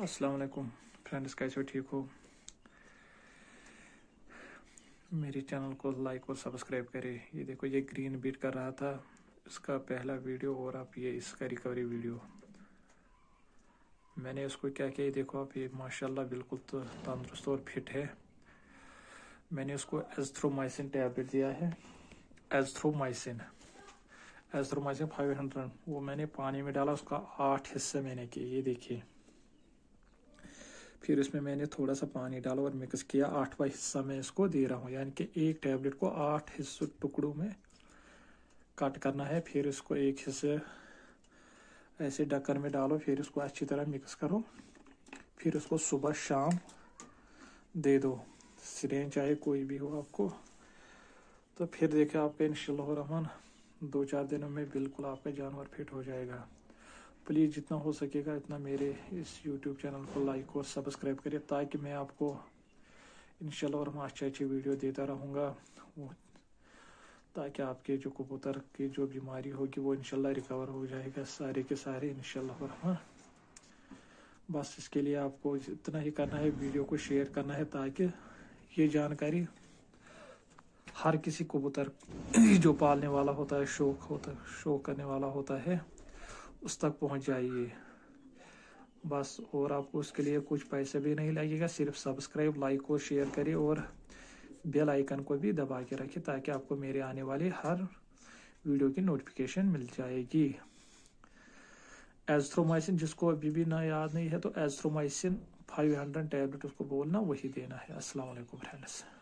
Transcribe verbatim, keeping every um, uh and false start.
अस्सलाम वालेकुम फ्रेंड्स, कैसे हो? ठीक हो? मेरे चैनल को लाइक और सब्सक्राइब करें। ये देखो, ये ग्रीन बीट कर रहा था, इसका पहला वीडियो, और आप ये इसका रिकवरी वीडियो। मैंने इसको क्या किया, ये देखो आप, ये माशाल्लाह बिल्कुल तो तंदुरुस्त और फिट है। मैंने उसको एज़थ्रोमाइसिन टैबलेट दिया है, एज़थ्रोमाइसिन एज़थ्रोमाइसिन फाइव हंड्रेड। वो मैंने पानी में डाला, उसका आठ हिस्से मैंने किए, ये देखिए। फिर इसमें मैंने थोड़ा सा पानी डाला और मिक्स किया। आठवां हिस्सा मैं इसको दे रहा हूँ, यानी कि एक टैबलेट को आठ हिस्सों टुकड़ों में कट करना है। फिर इसको एक हिस्से ऐसे ढक्कन में डालो, फिर इसको अच्छी तरह मिक्स करो। फिर इसको सुबह शाम दे दो, सिरेंज चाहे कोई भी हो आपको। तो फिर देखिए आपका इंशाअल्लाह रहमान दो चार दिनों में बिल्कुल आपका जानवर फिट हो जाएगा। प्लीज़ जितना हो सकेगा इतना मेरे इस यूट्यूब चैनल को लाइक और सब्सक्राइब करिए, ताकि मैं आपको इंशाल्लाह और अच्छे अच्छे वीडियो देता रहूँगा, ताकि आपके जो कबूतर की जो बीमारी होगी वो इंशाल्लाह रिकवर हो जाएगा सारे के सारे इंशाल्लाह रहमान। बस इसके लिए आपको इतना ही करना है, वीडियो को शेयर करना है, ताकि ये जानकारी हर किसी कबूतर जो पालने वाला होता है, शौक होता है शौक करने वाला होता है, उस तक पहुंच जाइए बस। और आपको उसके लिए कुछ पैसे भी नहीं लगेगा, सिर्फ सब्सक्राइब, लाइक और शेयर करिए, और बेल आइकन को भी दबा के रखिए, ताकि आपको मेरे आने वाली हर वीडियो की नोटिफिकेशन मिल जाएगी। एज़थ्रोमाइसिन, जिसको अभी भी ना याद नहीं है, तो एज़थ्रोमाइसिन फाइव हंड्रेड टैबलेट उसको बोलना, वही देना है। अस्सलाम वालेकुम फ्रेंड्स।